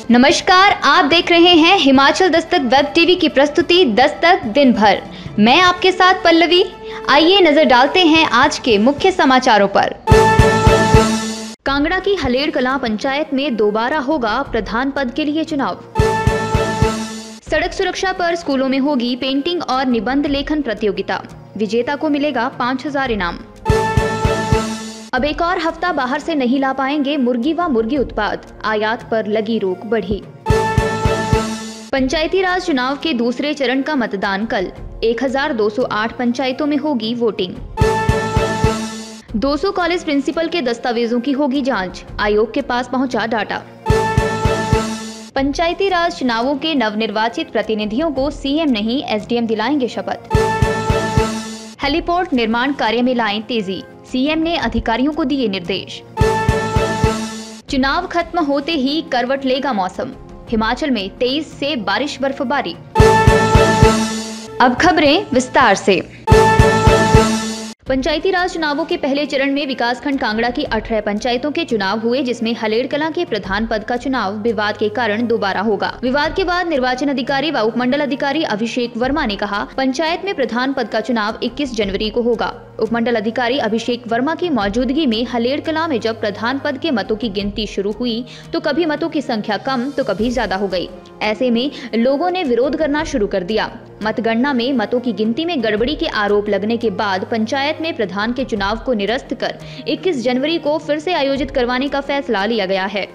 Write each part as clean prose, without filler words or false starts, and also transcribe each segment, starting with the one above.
नमस्कार, आप देख रहे हैं हिमाचल दस्तक वेब टीवी की प्रस्तुति दस्तक दिन भर। मैं आपके साथ पल्लवी। आइए नजर डालते हैं आज के मुख्य समाचारों पर। कांगड़ा की हलेड़ कलां पंचायत में दोबारा होगा प्रधान पद के लिए चुनाव। सड़क सुरक्षा पर स्कूलों में होगी पेंटिंग और निबंध लेखन प्रतियोगिता। विजेता को मिलेगा 5,000 इनाम। अब एक और हफ्ता बाहर से नहीं ला पाएंगे मुर्गी व मुर्गी उत्पाद, आयात पर लगी रोक बढ़ी। पंचायती राज चुनाव के दूसरे चरण का मतदान कल। 1208 पंचायतों में होगी वोटिंग। 200 कॉलेज प्रिंसिपल के दस्तावेजों की होगी जांच, आयोग के पास पहुंचा डाटा। पंचायती राज चुनावों के नवनिर्वाचित प्रतिनिधियों को सीएम नहीं एसडीएम दिलाएंगे शपथ। हेलीपोर्ट निर्माण कार्य में लाएं तेजी, सीएम ने अधिकारियों को दिए निर्देश। चुनाव खत्म होते ही करवट लेगा मौसम, हिमाचल में 23 से बारिश बर्फबारी। अब खबरें विस्तार से। पंचायती राज चुनावों के पहले चरण में विकासखंड कांगड़ा की 18 पंचायतों के चुनाव हुए, जिसमें हलेड़ कलां के प्रधान पद का चुनाव विवाद के कारण दोबारा होगा। विवाद के बाद निर्वाचन अधिकारी व उपमंडल अधिकारी अभिषेक वर्मा ने कहा, पंचायत में प्रधान पद का चुनाव 21 जनवरी को होगा। उपमंडल अधिकारी अभिषेक वर्मा की मौजूदगी में हलेड़ कलां में जब प्रधान पद के मतों की गिनती शुरू हुई तो कभी मतों की संख्या कम तो कभी ज्यादा हो गई। ऐसे में लोगों ने विरोध करना शुरू कर दिया। मतगणना में मतों की गिनती में गड़बड़ी के आरोप लगने के बाद पंचायत में प्रधान के चुनाव को निरस्त कर 21 जनवरी को फिर से आयोजित करवाने का फैसला लिया गया है।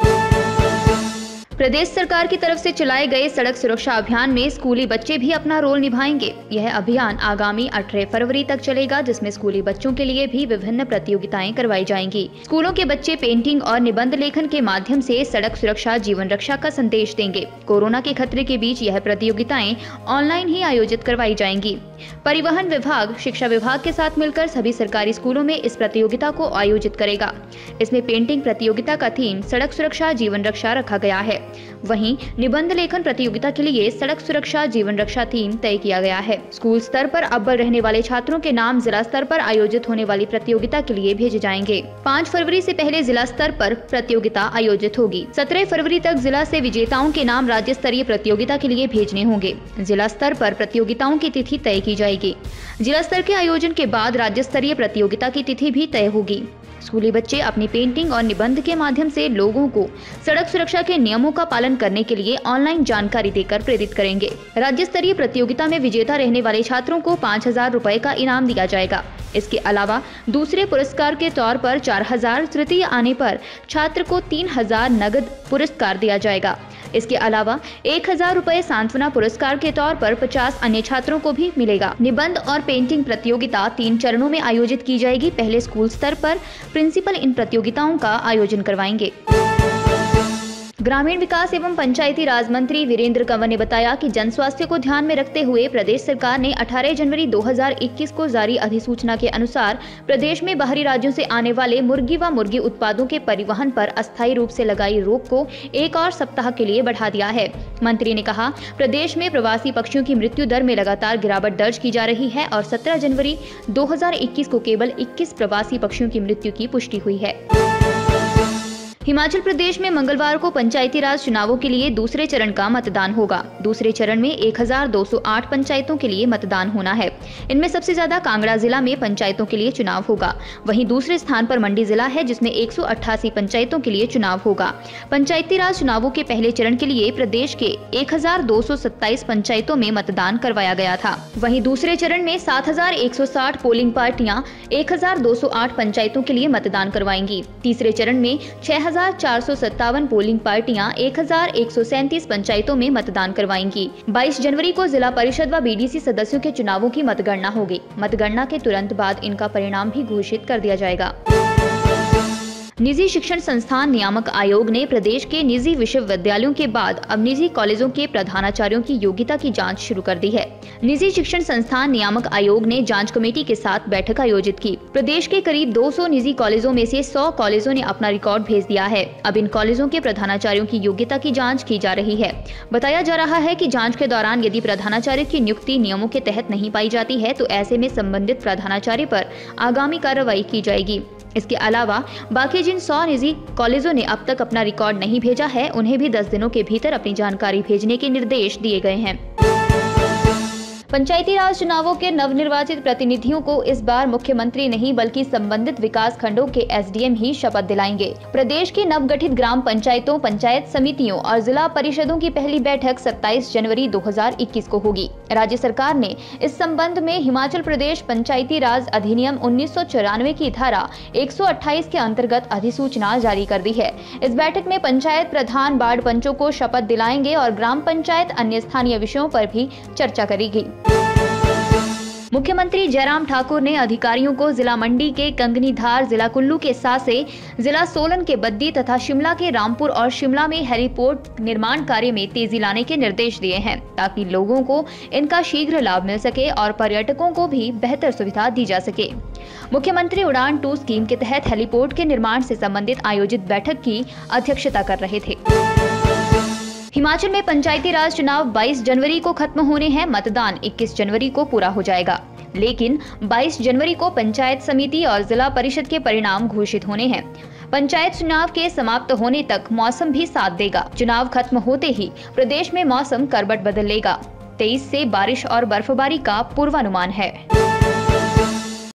प्रदेश सरकार की तरफ से चलाए गए सड़क सुरक्षा अभियान में स्कूली बच्चे भी अपना रोल निभाएंगे। यह अभियान आगामी 18 फरवरी तक चलेगा, जिसमें स्कूली बच्चों के लिए भी विभिन्न प्रतियोगिताएं करवाई जाएंगी। स्कूलों के बच्चे पेंटिंग और निबंध लेखन के माध्यम से सड़क सुरक्षा जीवन रक्षा का संदेश देंगे। कोरोना के खतरे के बीच यह प्रतियोगिताएं ऑनलाइन ही आयोजित करवाई जाएंगी। परिवहन विभाग शिक्षा विभाग के साथ मिलकर सभी सरकारी स्कूलों में इस प्रतियोगिता को आयोजित करेगा। इसमें पेंटिंग प्रतियोगिता का थीम सड़क सुरक्षा जीवन रक्षा रखा गया है। वहीं निबंध लेखन प्रतियोगिता के लिए सड़क सुरक्षा जीवन रक्षा थीम तय किया गया है। स्कूल स्तर पर अव्वल रहने वाले छात्रों के नाम जिला स्तर पर आयोजित होने वाली प्रतियोगिता के लिए भेजे जाएंगे। 5 फरवरी से पहले जिला स्तर पर प्रतियोगिता आयोजित होगी। 17 फरवरी तक जिला से विजेताओं के नाम राज्य स्तरीय प्रतियोगिता के लिए भेजने होंगे। जिला स्तर पर प्रतियोगिताओं की तिथि तय की जाएगी। जिला स्तर के आयोजन के बाद राज्य स्तरीय प्रतियोगिता की तिथि भी तय होगी। स्कूली बच्चे अपनी पेंटिंग और निबंध के माध्यम से लोगों को सड़क सुरक्षा के नियमों का पालन करने के लिए ऑनलाइन जानकारी देकर प्रेरित करेंगे। राज्य स्तरीय प्रतियोगिता में विजेता रहने वाले छात्रों को 5,000 रुपए का इनाम दिया जाएगा। इसके अलावा दूसरे पुरस्कार के तौर पर 4,000, तृतीय आने पर छात्र को 3,000 नगद पुरस्कार दिया जाएगा। इसके अलावा 1,000 रुपए सांत्वना पुरस्कार के तौर पर 50 अन्य छात्रों को भी मिलेगा। निबंध और पेंटिंग प्रतियोगिता 3 चरणों में आयोजित की जाएगी। पहले स्कूल स्तर पर प्रिंसिपल इन प्रतियोगिताओं का आयोजन करवाएंगे। ग्रामीण विकास एवं पंचायती राज मंत्री वीरेंद्र कंवर ने बताया कि जन स्वास्थ्य को ध्यान में रखते हुए प्रदेश सरकार ने 18 जनवरी 2021 को जारी अधिसूचना के अनुसार प्रदेश में बाहरी राज्यों से आने वाले मुर्गी व मुर्गी उत्पादों के परिवहन पर अस्थायी रूप से लगाई रोक को एक और सप्ताह के लिए बढ़ा दिया है। मंत्री ने कहा, प्रदेश में प्रवासी पक्षियों की मृत्यु दर में लगातार गिरावट दर्ज की जा रही है और 17 जनवरी 2021 को केवल 21 प्रवासी पक्षियों की मृत्यु की पुष्टि हुई है। हिमाचल प्रदेश में मंगलवार को पंचायती राज चुनावों के लिए दूसरे चरण का मतदान होगा। दूसरे चरण में 1208 पंचायतों के लिए मतदान होना है। इनमें सबसे ज्यादा कांगड़ा जिला में पंचायतों के लिए चुनाव होगा। वहीं दूसरे स्थान पर मंडी जिला है, जिसमें 188 पंचायतों के लिए चुनाव होगा। पंचायती राज चुनावों के पहले चरण के लिए प्रदेश के 1227 पंचायतों में मतदान करवाया गया था। वहीं दूसरे चरण में 7160 पोलिंग पार्टियां 1208 पंचायतों के लिए मतदान करवाएंगी। तीसरे चरण में 6,457 पोलिंग पार्टियां 1,137 पंचायतों में मतदान करवाएंगी। 22 जनवरी को जिला परिषद व बीडीसी सदस्यों के चुनावों की मतगणना होगी। मतगणना के तुरंत बाद इनका परिणाम भी घोषित कर दिया जाएगा। निजी शिक्षण संस्थान नियामक आयोग ने प्रदेश के निजी विश्वविद्यालयों के बाद अब निजी कॉलेजों के प्रधानाचार्यों की योग्यता की जांच शुरू कर दी है। निजी शिक्षण संस्थान नियामक आयोग ने जांच कमेटी के साथ बैठक आयोजित की। प्रदेश के करीब 200 निजी कॉलेजों में से 100 कॉलेजों ने अपना रिकॉर्ड भेज दिया है। अब इन कॉलेजों के प्रधानाचार्यों की योग्यता की जाँच की जा रही है। बताया जा रहा है कि जाँच के दौरान यदि प्रधानाचार्य की नियुक्ति नियमों के तहत नहीं पाई जाती है तो ऐसे में संबंधित प्रधानाचार्य पर आगामी कार्रवाई की जाएगी। इसके अलावा बाकी जिन 100 निजी कॉलेजों ने अब तक अपना रिकॉर्ड नहीं भेजा है, उन्हें भी 10 दिनों के भीतर अपनी जानकारी भेजने के निर्देश दिए गए हैं। पंचायती राज चुनावों के नवनिर्वाचित प्रतिनिधियों को इस बार मुख्यमंत्री नहीं बल्कि संबंधित विकास खंडों के एसडीएम ही शपथ दिलाएंगे। प्रदेश की नवगठित ग्राम पंचायतों, पंचायत समितियों और जिला परिषदों की पहली बैठक 27 जनवरी 2021 को होगी। राज्य सरकार ने इस संबंध में हिमाचल प्रदेश पंचायती राज अधिनियम 1994 की धारा 128 के अंतर्गत अधिसूचना जारी कर दी है। इस बैठक में पंचायत प्रधान वार्ड पंचों को शपथ दिलाएंगे और ग्राम पंचायत अन्य स्थानीय विषयों पर भी चर्चा करेगी। मुख्यमंत्री जयराम ठाकुर ने अधिकारियों को जिला मंडी के कंगनीधार, जिला कुल्लू के सासे, जिला सोलन के बद्दी तथा शिमला के रामपुर और शिमला में हेलीपोर्ट निर्माण कार्य में तेजी लाने के निर्देश दिए हैं, ताकि लोगों को इनका शीघ्र लाभ मिल सके और पर्यटकों को भी बेहतर सुविधा दी जा सके। मुख्यमंत्री उड़ान 2 स्कीम के तहत हेलीपोर्ट के निर्माण से संबंधित आयोजित बैठक की अध्यक्षता कर रहे थे। हिमाचल में पंचायती राज चुनाव 22 जनवरी को खत्म होने हैं। मतदान 21 जनवरी को पूरा हो जाएगा, लेकिन 22 जनवरी को पंचायत समिति और जिला परिषद के परिणाम घोषित होने हैं। पंचायत चुनाव के समाप्त होने तक मौसम भी साथ देगा। चुनाव खत्म होते ही प्रदेश में मौसम करवट बदल लेगा। 23 से बारिश और बर्फबारी का पूर्वानुमान है।